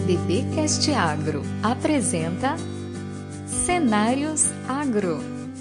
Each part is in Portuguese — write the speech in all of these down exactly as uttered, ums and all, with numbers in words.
BBcast Agro apresenta Cenários Agro.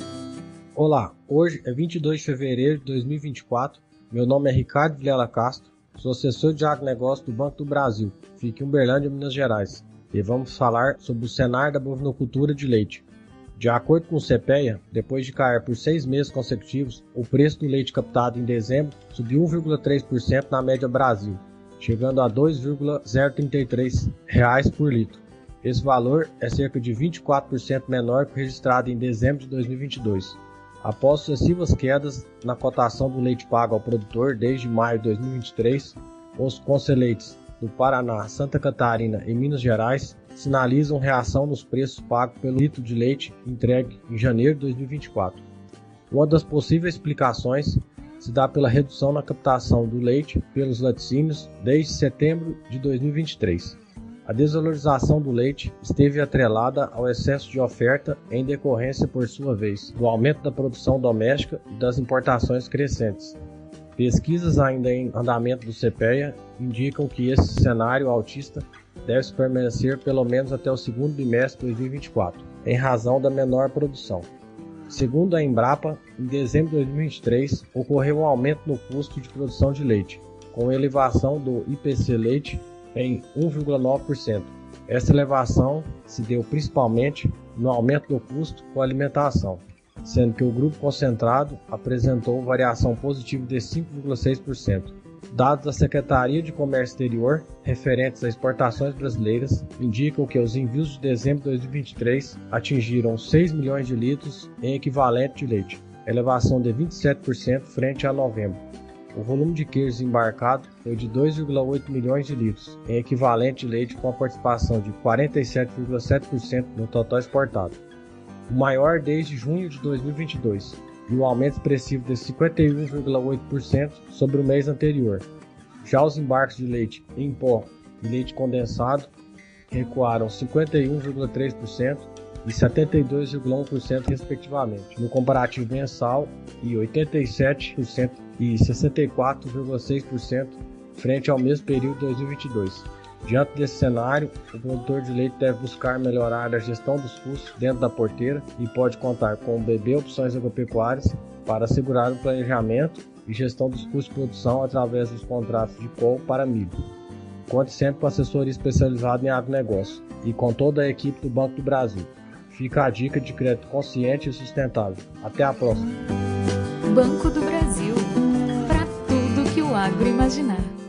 Olá, hoje é vinte e dois de fevereiro de dois mil e vinte e quatro. Meu nome é Ricardo Vilela Castro, sou assessor de agronegócio do Banco do Brasil, fico em Uberlândia, Minas Gerais, e vamos falar sobre o cenário da bovinocultura de leite. De acordo com o CEPEA, depois de cair por seis meses consecutivos, o preço do leite captado em dezembro subiu um vírgula três por cento na média Brasil, chegando a dois vírgula zero trinta e três reais por litro. Esse valor é cerca de vinte e quatro por cento menor que o registrado em dezembro de dois mil e vinte e dois. Após sucessivas quedas na cotação do leite pago ao produtor desde maio de dois mil e vinte e três, os conselheiros do Paraná, Santa Catarina e Minas Gerais sinalizam reação nos preços pagos pelo litro de leite entregue em janeiro de dois mil e vinte e quatro. Uma das possíveis explicações se dá pela redução na captação do leite pelos laticínios desde setembro de dois mil e vinte e três. A desvalorização do leite esteve atrelada ao excesso de oferta em decorrência, por sua vez, do aumento da produção doméstica e das importações crescentes. Pesquisas ainda em andamento do CEPEA indicam que esse cenário altista deve permanecer pelo menos até o segundo bimestre de dois mil e vinte e quatro, em razão da menor produção. Segundo a Embrapa, em dezembro de dois mil e vinte e três, ocorreu um aumento no custo de produção de leite, com elevação do I P C leite em um vírgula nove por cento. Essa elevação se deu principalmente no aumento do custo com a alimentação, sendo que o grupo concentrado apresentou variação positiva de cinco vírgula seis por cento. Dados da Secretaria de Comércio Exterior referentes às exportações brasileiras indicam que os envios de dezembro de dois mil e vinte e três atingiram seis milhões de litros em equivalente de leite, elevação de vinte e sete por cento frente a novembro. O volume de queijos embarcado foi de dois vírgula oito milhões de litros, em equivalente de leite com a participação de quarenta e sete vírgula sete por cento no total exportado, o maior desde junho de dois mil e vinte e dois, e um aumento expressivo de cinquenta e um vírgula oito por cento sobre o mês anterior. Já os embarques de leite em pó e leite condensado recuaram cinquenta e um vírgula três por cento e setenta e dois vírgula um por cento respectivamente, no comparativo mensal, e oitenta e sete por cento e sessenta e quatro vírgula seis por cento frente ao mesmo período de dois mil e vinte e dois. Diante desse cenário, o produtor de leite deve buscar melhorar a gestão dos custos dentro da porteira e pode contar com o B B Opções Agropecuárias para assegurar o planejamento e gestão dos custos de produção através dos contratos de call para milho. Conte sempre com assessoria especializada em agronegócio e com toda a equipe do Banco do Brasil. Fica a dica de crédito consciente e sustentável. Até a próxima! Banco do Brasil, para tudo que o agro imaginar.